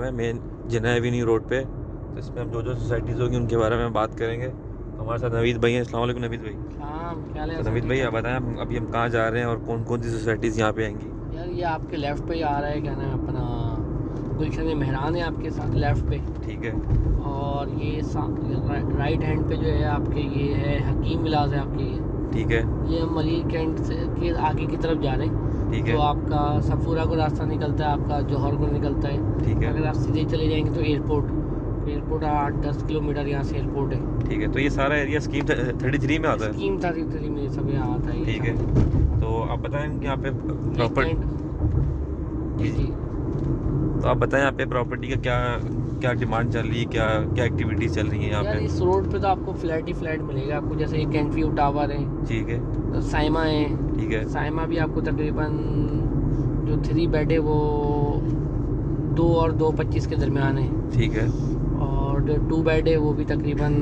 है मेन जिना Avenue road पे। तो इसमें हम जो सोसाइटीज़ होगी उनके बारे में बात करेंगे। तो हमारे साथ नवीद भाई हैं। अस्सलाम वालेकुम नवीद भाई। क्या तो नवीद भाई आप बताएं अभी हम कहाँ जा रहे हैं और कौन कौन सी सोसाइटीज़ यहाँ पे आएंगी? यार ये आपके लेफ़्ट पे ही आ रहा है, क्या नाम है अपना, गुलशन मेहरान है आपके साथ लेफ़्ट पे। ठीक है। और ये राइट हैंड पे जो है आपके ये है हकीम विलास है आपके ये। ठीक है। ये हम मलिर कैंट से के आगे की तरफ जा रहे हैं। ठीक है। तो आपका सफूरा को रास्ता निकलता है, आपका जौहर को निकलता है। ठीक है। अगर आप सीधे चले जाएंगे तो एयरपोर्ट 8-10 किलोमीटर यहाँ से एयरपोर्ट है। ठीक है। तो ये सारा एरिया स्कीम 33 में आता है? स्कीम 33 में सब यहाँ आता है। ठीक है। तो आप बताएं यहाँ पे प्रॉपर्टी जी तो आप बताएं यहाँ पे प्रॉपर्टी का क्या क्या डिमांड चल रही है, क्या क्या एक्टिविटीज चल रही है यहाँ पे? इस रोड पे तो आपको फ्लैट ही फ्लैट मिलेगा आपको, जैसे एक कैंट व्यू टावर है। ठीक है। तो साइमा है। ठीक है। साइमा भी आपको तकरीबन जो 3 बेड है वो 2 और 2.25 के दरमियान है। ठीक है। और जो 2 बेड है वो भी तकरीबन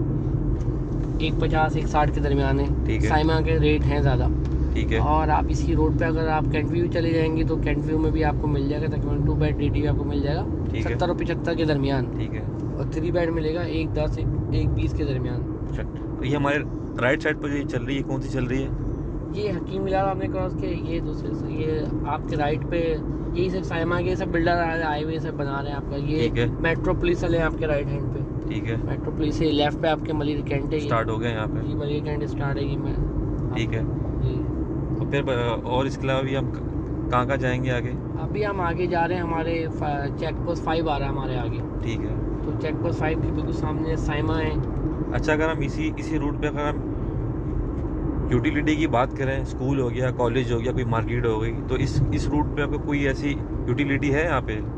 1.50-1.60 के दरमियान है। ठीक है। साइमा के रेट हैं ज़्यादा। ठीक है। और आप इसी रोड पे अगर आप कैंट व्यू चले जाएंगे तो कैंट व्यू में भी आपको मिल जाएगा तकरीबन 2 बेड DD आपको मिल जाएगा 70 और 75 के दरमियान। ठीक है। और 3 बेड मिलेगा 1.10-1.20 के दरमियान। अच्छा, तो ये हमारे राइट साइड पर जो चल रही है कौन सी चल रही है? ये हकीम विलास आपने क्रॉस के ये दूसरे से ये आपके राइट पे यही सब साइमा के सब बिल्डर आए हुए सब बना रहे हैं आपका ये मेट्रोपोलिस वाले आपके राइट हैंड पे। ठीक है। मेट्रोपोलिस है लेफ्ट पे आपके मलिर कैंट है स्टार्ट हो गया यहाँ पे। ये मलिर कैंट स्टार्ट है ये मैं। ठीक है। जी तो फिर और इसके अलावा भी हम कहाँ जाएंगे आगे? अभी हम आगे जा रहे हैं, हमारे चेक पोस्ट 5 आ रहा है हमारे आगे। ठीक है। तो चेक पोस्ट 5 के बिल्कुल सामने साइमा है। अच्छा, अगर हम इसी रूट पे अगर हम यूटिलिटी की बात करें, स्कूल हो गया, कॉलेज हो गया, कोई मार्केट हो गई, तो इस रूट पे आपको कोई ऐसी यूटिलिटी है यहाँ पे?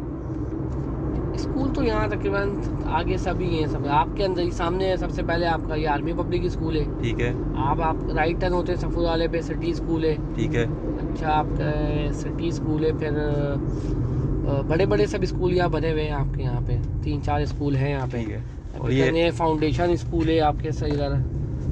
स्कूल तो यहाँ तकरीबन आगे सभी हैं, सब आपके अंदर ही सामने है। सबसे पहले आपका ये आर्मी पब्लिक स्कूल है। ठीक है। आप राइट टर्न होते हैं सफूर वाले पे सिटी स्कूल है। ठीक है। अच्छा आपका सिटी स्कूल है, फिर बड़े बड़े सब स्कूल यहाँ बने हुए हैं आपके यहाँ पे 3-4 स्कूल हैं यहाँ पे। ठीक है। और ये फाउंडेशन स्कूल है आपके सही इधर,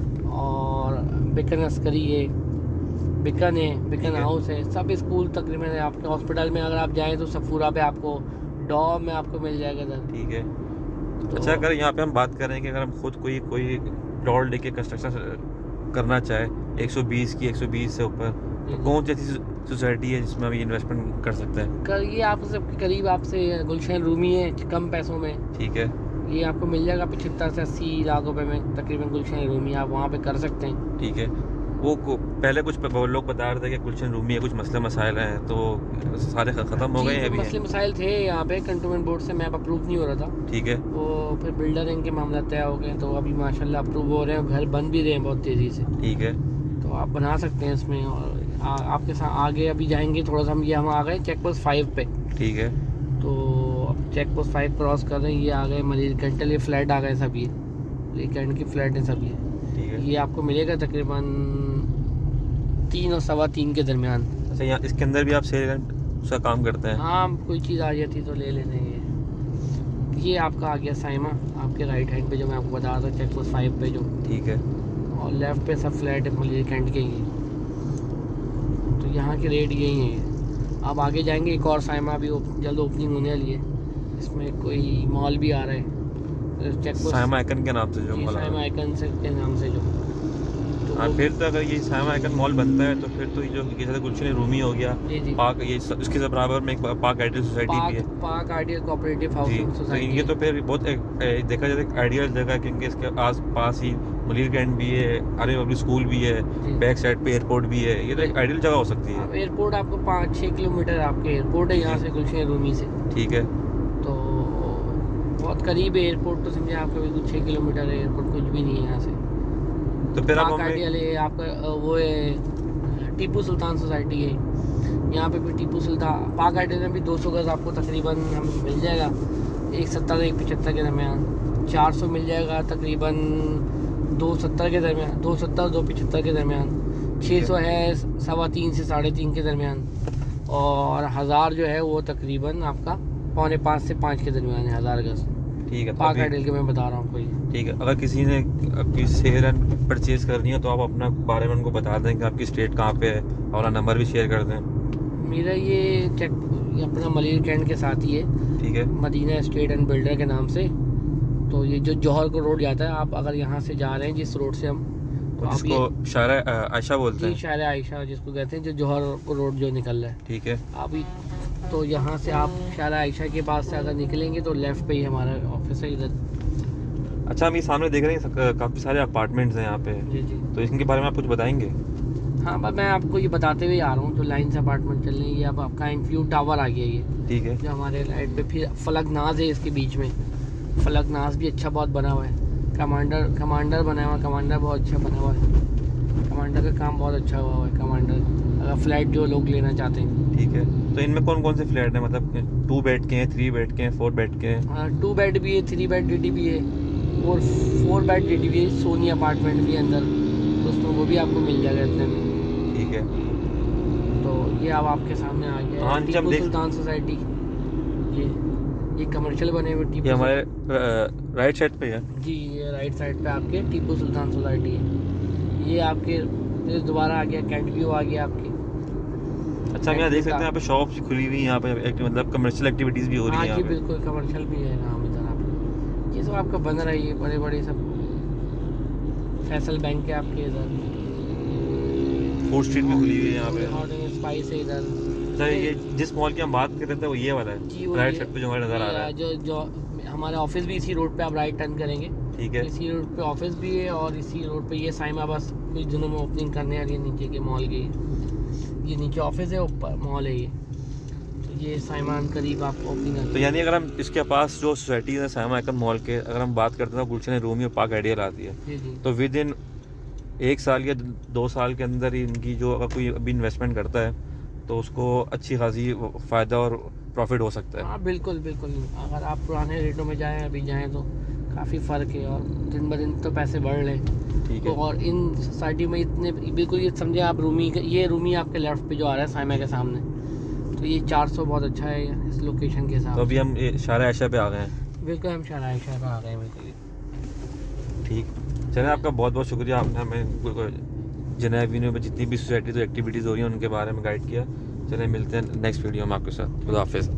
और बिकन अस्करी है, बिकन है, बिकन हाउस है, सब स्कूल तकरीबन है आपके। हॉस्पिटल में अगर आप जाएँ तो सफूरा पे आपको डॉ में आपको मिल जाएगा इधर। ठीक है। तो अच्छा, अगर यहाँ पे हम बात करें कि अगर हम खुद कोई प्लॉट लेके कंस्ट्रक्शन करना चाहे 120 की 120 से ऊपर, तो कौन सी ऐसी सोसाइटी है जिसमें हम इन्वेस्टमेंट कर सकते हैं? ये आप सबके करीब आपसे गुलशन रूमी है कम पैसों में। ठीक है। ये आपको मिल जाएगा 75 से 80 लाख रुपए में तकरीबन गुलशन रूमी, आप वहाँ पे कर सकते हैं। ठीक है। वो पहले कुछ लोग बता रहे थे कि गुलशन रूमी है, कुछ मसले मसाइल हैं, तो सारे ख़त्म हो गए हैं अभी? मसले मसाइल थे यहाँ पे, कंटोनमेंट बोर्ड से मैप अप्रूव नहीं हो रहा था। ठीक है। वो फिर बिल्डर इनके मामला तय हो गए, तो अभी माशाल्लाह अप्रूव हो रहे हैं, घर बन भी रहे हैं बहुत तेज़ी से। ठीक है। तो आप बना सकते हैं इसमें। और आपके साथ आगे अभी जाएंगे थोड़ा सा, हम आ गए चेक पोस्ट 5 पे। ठीक है। तो अब चेक पोस्ट 5 क्रॉस कर रहे हैं, ये आ गए मलिर कैंटल, ये फ्लैट आ गए सब, ये कैंट की फ्लैट है सब। ठीक है। ये आपको मिलेगा तकरीबन 3 और 3.25 के दरमियान। अच्छा, यहाँ इसके अंदर भी आप सेल उसका काम करते हैं? हाँ, कोई चीज़ आ जाती तो ले लेते हैं। ये आपका आ गया साइमा आपके राइट हैंड पे, जो मैं आपको बता रहा था चेक पोस्ट 5 पे जो। ठीक है। और लेफ़्ट पे सब फ्लैट है मलिर कैंट के ही। तो यहाँ के रेट यही हैं। अब आगे जाएंगे, एक और साइमा भी जल्द ओपनिंग होने वाली है, इसमें कोई मॉल भी आ रहा है चेक पोस्ट साइमा आइकन के नाम से जो मॉल, साइमा आइकन से के नाम से जो। हाँ, फिर तो अगर ये साइमा आइकन मॉल बनता है तो फिर तो ये जो जैसे गुलशन रूमी हो गया, पार्क, ये उसके बराबर में एक पार्क आइडियल सोसाइटी भी है, park ideal cooperative housing society. तो इनके तो फिर बहुत देखा जाए आइडियल जगह है, क्योंकि इसके आस पास ही मलिर कैंट भी है, आर्मी पब्लिक स्कूल भी है, बैक साइड पे एयरपोर्ट भी है। ये तो एक आइडियल जगह हो सकती है। एयरपोर्ट आपको 5-6 किलोमीटर आपके एयरपोर्ट है यहाँ से गुलशन रूमी से। ठीक है। तो बहुत करीब है एयरपोर्ट, तो समझे आपका बिल्कुल 6 किलोमीटर है एयरपोर्ट, कुछ भी नहीं है यहाँ से। तो फिर पार्क आइडियल है आपका, वो है टीपू सुल्तान सोसाइटी है यहाँ पे भी। टीपू सुल्तान पार्क आइडियल में भी 200 गज आपको तकरीबन हम मिल जाएगा 170 से 175 के दरमियान। 400 मिल जाएगा तकरीबन 270 के दरमियान, 270-275 के दरमियान। 600 है 3.25 से 3.5 के दरमियान। और 1000 जो है वो तकरीबन आपका 4.25 से 5 के दरमियान है 1000 गज। ठीक है। पार्क आइडियल के मैं बता रहा हूँ कोई। ठीक है। अगर किसी ने कोई सेल एंड परचेज करनी है तो आप अपना बारे में उनको बता दें कि आपकी स्टेट कहाँ पे है, और नंबर भी शेयर कर दें। मेरा ये ये अपना मलिर कैंट के साथ ही है, ठीक है, मदीना एस्टेट एंड बिल्डर के नाम से। तो ये जो जौहर को रोड जाता है, आप अगर यहाँ से जा रहे हैं जिस रोड से हम, तो जिसको शायरा आयशा बोलते हैं, शायरा आयशा जिसको कहते हैं, जो जौहर को रोड जो निकल रहा है, ठीक है। अभी तो यहाँ से आप शायरा आयशा के पास से अगर निकलेंगे तो लेफ्ट पे ही हमारा ऑफिस है इधर। अच्छा, हम ये सामने देख रहे हैं काफ़ी सारे अपार्टमेंट्स हैं यहाँ पे, जी जी। तो इनके बारे में आप कुछ बताएंगे? हाँ, बस मैं आपको ये बताते हुए आ रहा हूँ, जो लाइन से अपार्टमेंट चल रही है, ये अब आपका इनफ्यू टावर आ गया ये, ठीक है, जो हमारे लाइट पे। फिर फलक नाज है इसके बीच में, फलक नाज भी अच्छा बहुत बना हुआ है। कमांडर बना हुआ है, कमांडर बहुत अच्छा बना हुआ है, कमांडर का काम बहुत अच्छा हुआ है। कमांडर अगर फ्लैट जो लोग लेना चाहते हैं, ठीक है। तो इनमें कौन कौन से फ्लैट हैं, मतलब 2 बेड के हैं, 3 बेड के हैं, 4 बेड के हैं? 2 बेड भी है, 3 बेड DD भी है, और 4 बेड DD भी है। सोनी अपार्टमेंट भी है अंदर, तो उसमें वो भी आपको मिल जाएगा इतने में, ठीक है। तो ये अब आपके सामने आ गया है टीपू सुल्तान सोसाइटी। ये कमर्शियल बने हुए टीपू, ये हमारे राइट साइड पे है जी, ये राइट साइड पे आपके टीपू सुल्तान सोसाइटी है। ये आपके दोबारा आ गया कैंट व्यू आ गया आपके। अच्छा, हम यहाँ देख सकते हैं यहाँ पे शॉप्स खुली हुई हैं, यहाँ पे मतलब कमर्शियल एक्टिविटीज़ भी हो रही हैं हाँ यहाँ जी, पे। बिल्कुल कमर्शियल भी है नाम इधर आप। ये सब आपका बन रहा है, ये बड़े बड़े सब फैसल बैंक के आपके इधर। फूड स्ट्रीट भी खुली हुई है यहाँ पे। हॉट स्पाइस है इधर। अच्छा, ये जिस मॉल की हम बात कर रहे थे वो ये वाला जी, है, वो राइट ये- साइड पे जो हमारे नज़र आ रहा है, जो हमारा ऑफिस भी इसी रोड पे आप राइट टर्न करेंगे, ठीक है। इसी रोड पे ऑफिस भी है, और इसी रोड पे ये साइमा बस कुछ दिनों में ओपनिंग करने वाली है नीचे के मॉल की। ये नीचे ऑफिस है, ऊपर मॉल है ये, तो ये साइमान करीब आपको ओपनिंग। तो यानी अगर हम इसके पास जो सोसाइटी है साइमा एकम मॉल के, अगर हम बात करते हैं तो गुलशन रूमी और पार्क आइडिया आती है, जी जी। तो विद इन 1 साल या 2 साल के अंदर ही इनकी जो अगर कोई अभी इन्वेस्टमेंट करता है तो उसको अच्छी खासी फ़ायदा और प्रॉफिट हो सकता है। हाँ बिल्कुल बिल्कुल, अगर आप पुराने रेटों में जाएं अभी जाएं तो काफ़ी फ़र्क है, और दिन ब दिन तो पैसे बढ़ रहे हैं। ठीक तो है। और इन सोसाइटी में इतने बिल्कुल, ये समझे आप ये रूमी आपके लेफ्ट पे जो आ रहा है साइमा के सामने, तो ये 400 बहुत अच्छा है इस लोकेशन के हिसाब तो से। अभी हम शारा आयशा पे आ गए हैं। बिल्कुल हम शारा आयशा पे आ गए हैं, बिल्कुल। ठीक, चलिए, आपका बहुत बहुत शुक्रिया, आपने हमें जनाब एवेन्यू में जितनी भी सोसाइटी तो एक्टिविटीज़ हो रही हैं उनके बारे में गाइड किया। चलिए, मिलते हैं नेक्स्ट वीडियो में आपके साथ। खुदा हाफिज़।